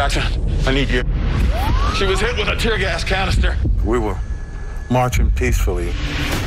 Jackson, I need you. She was hit with a tear gas canister. We were marching peacefully.